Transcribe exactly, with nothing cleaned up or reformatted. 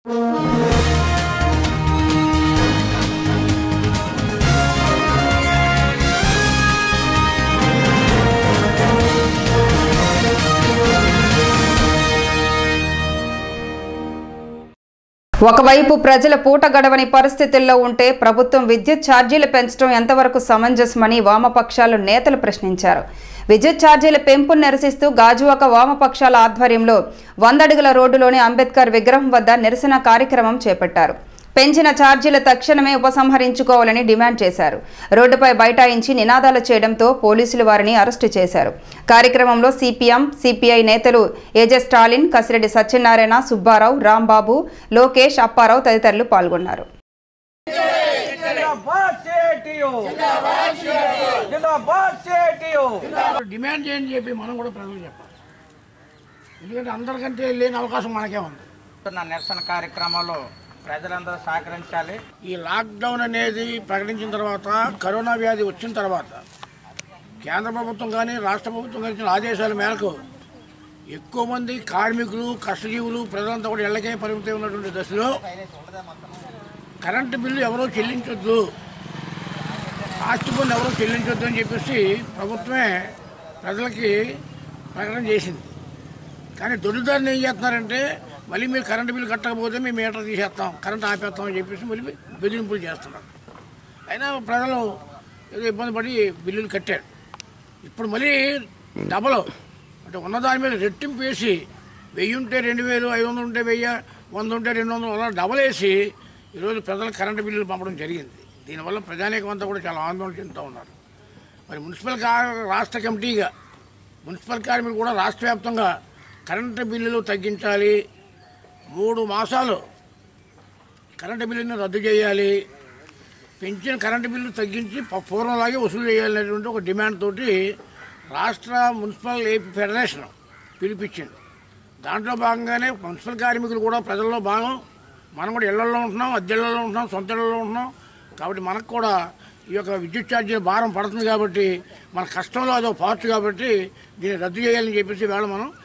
ఒకవైపు ప్రజల పూట గడవని పరిస్థితుల్లో ఉంటే ప్రభుత్వం విద్యుత్ ఛార్జీలు పెంచడం ఎంతవరకు సమంజసమని వామపక్షాలు నేతలు ప్రశ్నించారు. విద్యుత్ ఛార్జీల పెంపును నిరసిస్తూ గాజువాక వామపక్షాల ఆధ్వర్యంలో వందడుగుల రోడ్డులోని అంబేద్కర్ విగ్రహం వద్ద నిరసన కార్యక్రమం చేపట్టారు. పెంచిన ఛార్జీలు తక్షణమే ఉపసంహరించుకోవాలని డిమాండ్ చేశారు. రోడ్డుపై బైఠాయించి నినాదాలు చేయడంతో పోలీసులు వారిని అరెస్టు చేశారు. కార్యక్రమంలో సిపిఎం, సిపిఐ నేతలు ఏజే స్టాలిన్, కసిరెడ్డి సత్యనారాయణ, సుబ్బారావు, రాంబాబు, లోకేష్, అప్పారావు తదితరులు పాల్గొన్నారు. డిమాండ్ చేయని చెప్పి మనం కూడా ప్రజలు చెప్పాలి. ఎందుకంటే అందరికంటే లేని అవకాశం మనకే ఉంది. నిరసన కార్యక్రమాలు ప్రజలందరూ సహకరించాలి. ఈ లాక్డౌన్ అనేది ప్రకటించిన తర్వాత, కరోనా వ్యాధి వచ్చిన తర్వాత కేంద్ర ప్రభుత్వం కానీ రాష్ట్ర ప్రభుత్వం కానీ ఇచ్చిన ఆదేశాల మేరకు ఎక్కువ మంది కార్మికులు, కష్టజీవులు, ప్రజలంతా కూడా ఇళ్లకే పరిమితం ఉన్నటువంటి దశలో కరెంటు బిల్లు ఎవరో చెల్లించొద్దు, ఆస్తి పన్ను ఎవరో చెల్లించొద్దు అని చెప్పేసి ప్రభుత్వమే ప్రజలకి ప్రకటన చేసింది. కానీ దొరిదారిని ఏం చేస్తున్నారంటే, మళ్ళీ మీరు కరెంటు బిల్లు కట్టకపోతే మేము మీటర్ తీసేస్తాం, కరెంట్ ఆపేస్తాం అని చెప్పేసి మళ్ళీ బెదిరింపులు చేస్తున్నారు. అయినా ప్రజలు ఏదో ఇబ్బంది పడి బిల్లులు కట్టారు. ఇప్పుడు మళ్ళీ డబల్ అంటే ఉన్నదాని మీద రెట్టింపు వేసి, వెయ్యి ఉంటే రెండు వేలు, ఐదు వందలు ఉంటే వెయ్యి, వంద ఉంటే రెండు వందలు అలా డబల్ వేసి ఈరోజు ప్రజలకు కరెంటు బిల్లులు పంపడం జరిగింది. దీనివల్ల ప్రజానీకం అంతా కూడా చాలా ఆందోళన చెందుతూ ఉన్నారు. మరి మున్సిపల్ రాష్ట్ర కమిటీగా మున్సిపల్ కార్మికులు కూడా రాష్ట్ర వ్యాప్తంగా కరెంటు బిల్లులు తగ్గించాలి, మూడు మాసాలు కరెంటు బిల్లుని రద్దు చేయాలి, పెంచిన కరెంటు బిల్లు తగ్గించి పూర్వంలాగే వసూలు చేయాలనేటువంటి ఒక డిమాండ్ తోటి రాష్ట్ర మున్సిపల్ ఏపీ ఫెడరేషన్ పిలిపించింది. దాంట్లో భాగంగానే మున్సిపల్ కార్మికులు కూడా ప్రజల్లో భాగం. మనం కూడా ఇళ్లలో ఉంటున్నాం, అద్దెళ్లలో ఉంటున్నాం, సొంత ఇళ్లలో ఉంటున్నాం. కాబట్టి మనకు కూడా ఈ యొక్క విద్యుత్ ఛార్జీల భారం పడుతుంది. కాబట్టి మన కష్టంలో అదో పార్ట్ కాబట్టి దీన్ని రద్దు చేయాలని చెప్పేసి వేళ మనం